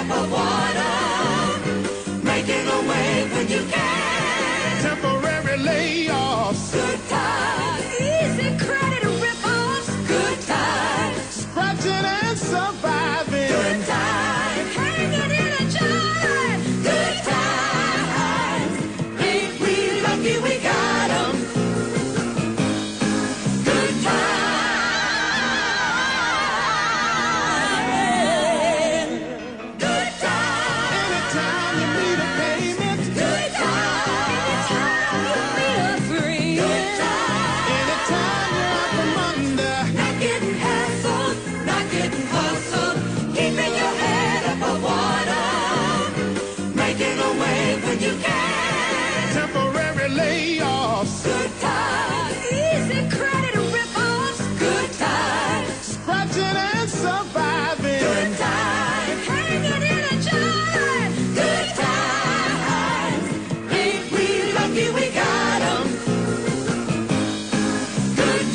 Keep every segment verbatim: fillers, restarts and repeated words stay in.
above water, making a wave when you can. Temporary layoffs, Good times, easy credit rip-offs. Good times, scratching and surviving. good times, hanging in a jar. Good times, ain't we lucky we got 'em? Good times, good times, Anytime you need a payment, good times, anytime you meet a friend. Good times, anytime you're out from under, not getting hassled, not getting hustled, keeping your head above water, making a wave when you can. temporary layoffs, Good times, easy credit rip-offs. Good times, scratching and surviving. good times, hanging in a jar. Good times, ain't we lucky we got 'em? Good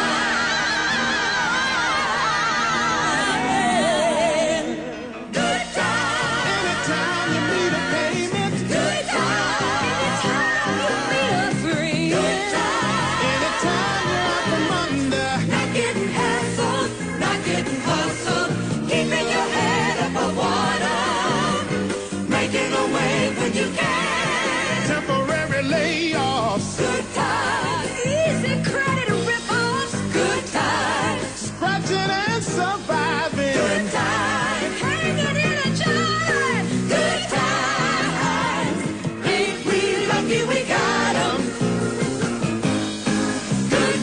times, good times, Anytime you need a payment, good times, anytime you meet a friend. Good times, anytime you're out from under, not getting hassled, not getting hustled, keeping your head above water, making a wave when you can. temporary layoffs, Good times, easy credit rip-offs. Good times, scratching and surviving. good times, hanging in a jar. Good times, ain't we lucky we got 'em? Good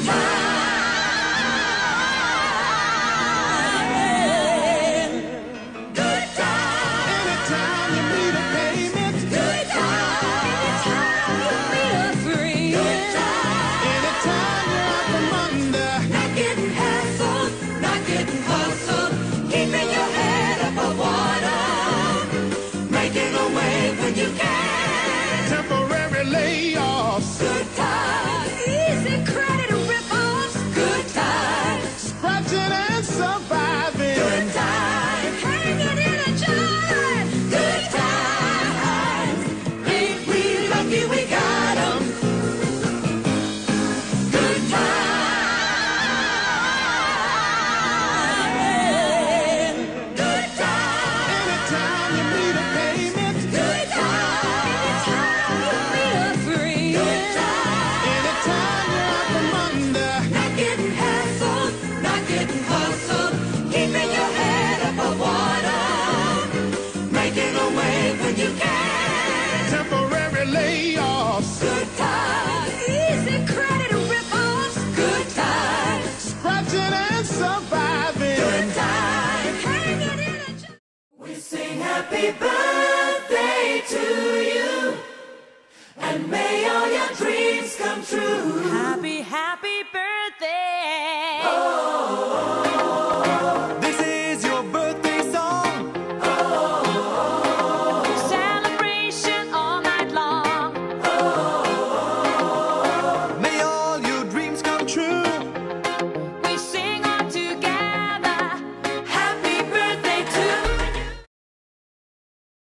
times, good times, Anytime you need a payment, good times, anytime you meet a friend. Good times, anytime you're out from under, not getting hassled, not getting hustled, keeping your head above water, making a wave when you can. temporary layoffs, Good times, easy credit rip-offs. Good times, scratching and surviving. good times, hanging in a jar. Good times, ain't we lucky we got 'em? Good times, good times, Anytime you need a payment, good times, anytime you meet a friend. Good times, anytime you're out from under, not getting hassled, not getting hustled, keeping your head above water, making a wave when you can. temporary layoffs, Good times, easy credit rip-offs. Good times, scratching and surviving. good times, hanging in a jar. We sing happy birthday to you, and may all your dreams come true. Happy